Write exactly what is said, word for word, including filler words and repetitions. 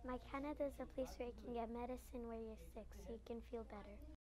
My Canada is a place where you can get medicine where you're sick so you can feel better.